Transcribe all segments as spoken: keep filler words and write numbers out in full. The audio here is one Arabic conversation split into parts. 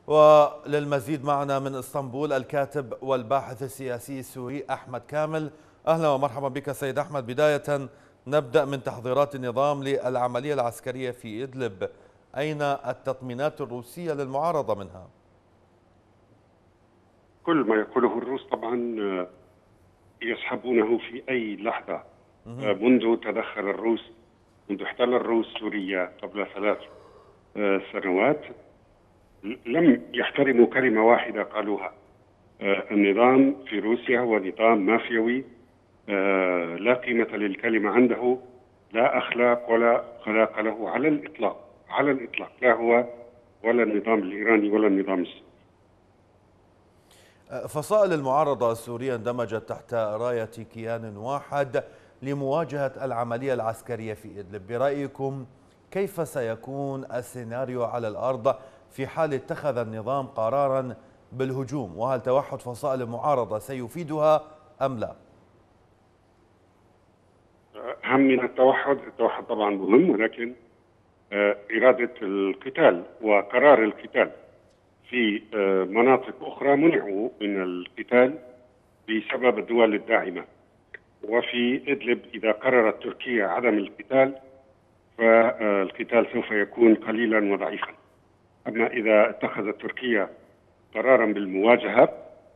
وللمزيد معنا من اسطنبول الكاتب والباحث السياسي السوري أحمد كامل. أهلا ومرحبا بك سيد أحمد. بداية نبدأ من تحضيرات النظام للعملية العسكرية في إدلب، أين التطمينات الروسية للمعارضة منها؟ كل ما يقوله الروس طبعا يسحبونه في أي لحظة. منذ تدخل الروس منذ احتل الروس سوريا قبل ثلاث سنوات لم يحترموا كلمة واحدة قالوها. النظام في روسيا هو نظام مافيوي، لا قيمة للكلمة عنده، لا أخلاق ولا خلاق له على الإطلاق على الإطلاق، لا هو ولا النظام الإيراني ولا النظام السوري. فصائل المعارضة السورية اندمجت تحت راية كيان واحد لمواجهة العملية العسكرية في إدلب. برأيكم كيف سيكون السيناريو على الأرض في حال اتخذ النظام قرارا بالهجوم؟ وهل توحد فصائل المعارضة سيفيدها أم لا؟ أهم من التوحد، التوحد طبعا مهم، ولكن إرادة القتال وقرار القتال. في مناطق أخرى منعوا من القتال بسبب الدول الداعمة، وفي إدلب إذا قررت تركيا عدم القتال فالقتال سوف يكون قليلا وضعيفا. أما إذا اتخذت تركيا قرارا بالمواجهة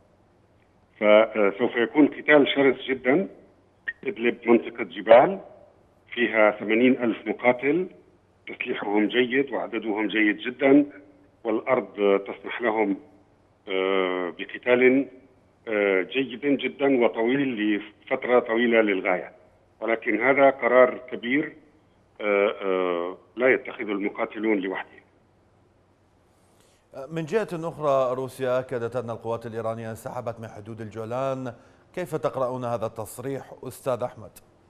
فسوف يكون قتال شرس جدا. إدلب منطقة جبال فيها ثمانين ألف مقاتل، تسليحهم جيد وعددهم جيد جدا، والأرض تسمح لهم بقتال جيد جدا وطويل لفترة طويلة للغاية. ولكن هذا قرار كبير لا يتخذه المقاتلون لوحدهم. من جهة أخرى روسيا أكدت أن القوات الإيرانية انسحبت من حدود الجولان. كيف تقرؤون هذا التصريح أستاذ أحمد؟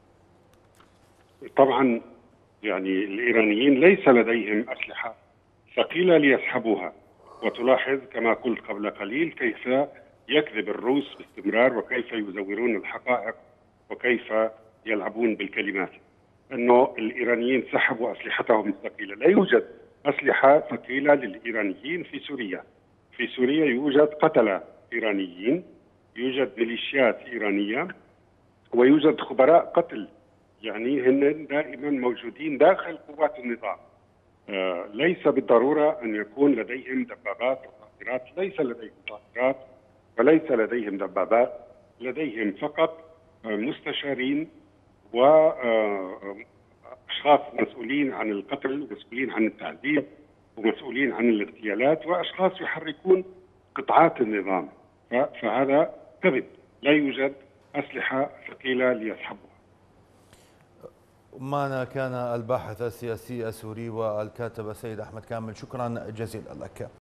طبعا يعني الإيرانيين ليس لديهم أسلحة ثقيلة ليسحبوها، وتلاحظ كما قلت قبل قليل كيف يكذب الروس باستمرار وكيف يزورون الحقائق وكيف يلعبون بالكلمات. أنه الإيرانيين سحبوا أسلحتهم الثقيلة، لا يوجد أسلحة ثقيلة للإيرانيين في سوريا. في سوريا يوجد قتلة إيرانيين، يوجد ميليشيات إيرانية، ويوجد خبراء قتل، يعني هن دائما موجودين داخل قوات النظام. آه ليس بالضرورة أن يكون لديهم دبابات وطائرات، ليس لديهم طائرات وليس لديهم دبابات، لديهم فقط آه مستشارين وأشخاص مسؤولين عن القتل ومسؤولين عن التعذيب ومسؤولين عن الاغتيالات، وأشخاص يحركون قطاعات النظام. فهذا كذب، لا يوجد أسلحة ثقيلة ليسحبوها. معنا كان الباحث السياسي السوري والكاتب السيد أحمد كامل، شكرا جزيلا لك.